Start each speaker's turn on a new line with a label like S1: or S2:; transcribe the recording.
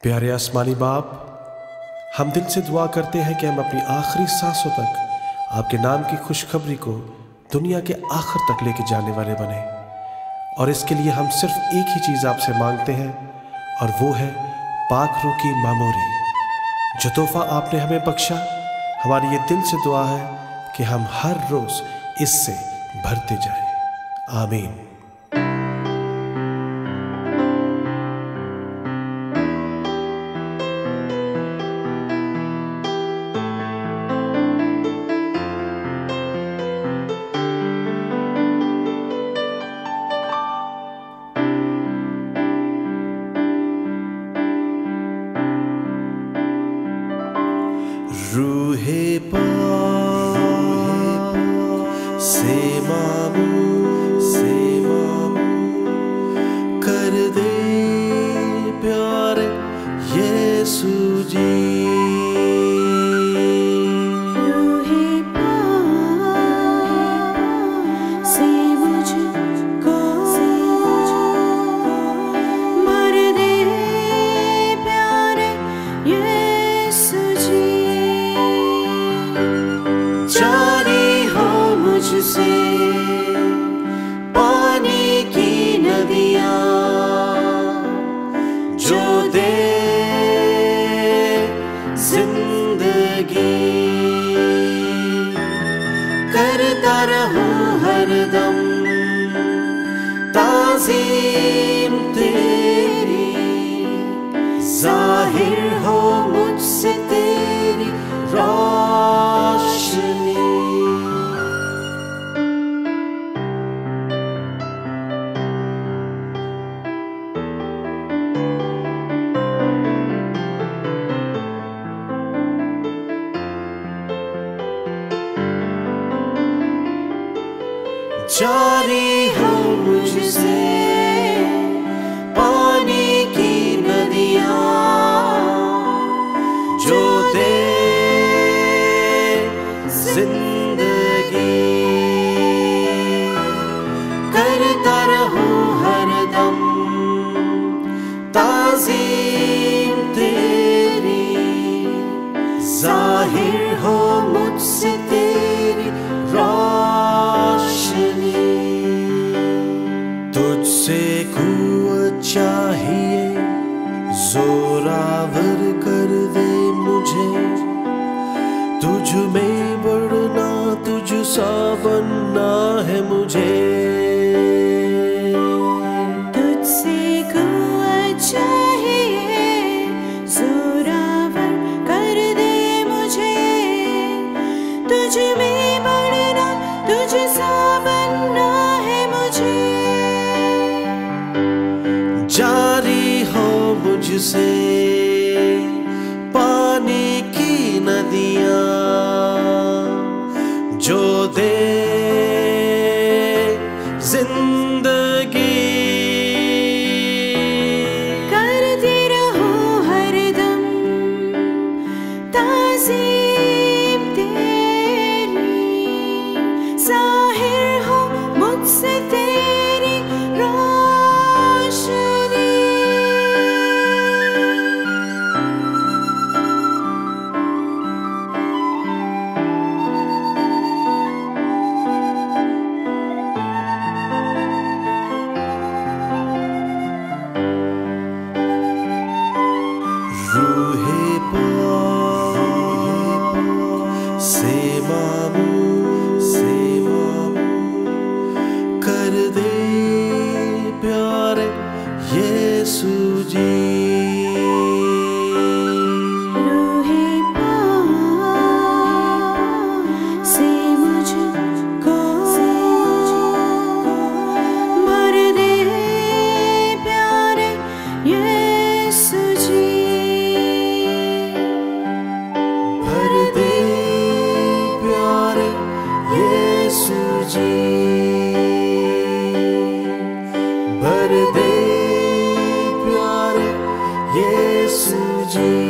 S1: प्यारे आसमानी बाप, हम दिल से दुआ करते हैं कि हम अपनी आखिरी सांसों तक आपके नाम की खुशखबरी को दुनिया के आखिर तक लेके जाने वाले बने। और इसके लिए हम सिर्फ एक ही चीज़ आपसे मांगते हैं, और वो है पाक रूह की मामूरी। जो तोहफा आपने हमें बख्शा, हमारी ये दिल से दुआ है कि हम हर रोज़ इससे भरते जाएं। आमीन। रूहे पाक से मामू कर दे प्यारे यीशु जी।
S2: रूहे पाक से मुझको भर दे प्यारे यीशु जी। जारी हो मुझसे पानी की नदियाँ, जो दे जिंदगी। करता रहूं हरदम ताज़ीम तेरी, ज़ाहिर हो मुझसे तेरी रोशनी। जारी हो मुझसे पानी की नदियाँ, जो दे जिंदगी। करता रहूं हरदम ताज़ीम तेरी, ज़ाहिर हो मुझसे तेरी रोशनी।
S1: तुझसे कुव्वत चाहिए, जोरावर कर दे मुझे। तुझ में बढ़ना, तुझ सा बनना है मुझे।
S2: तुझसे कुव्वत चाहिए, जोरावर कर दे मुझे। तुझ में बढ़ना, तुझ सा बनना है मुझे।
S1: जारी हो मुझसे पानी की नदियाँ, जो दे जिंदगी।
S2: करती रहूं हरदम ताज़ीम तेरी, ज़ाहिर हो मुझसे तेरी रोशनी।
S1: रूहे पाक से मामू कर दे प्यारे यीशु जी।
S2: रूहे पाक से मुझको भर दे प्यारे यीशु जी।
S1: भर दे प्यारे यीशु जी। भर दे प्यारे यीशु जी।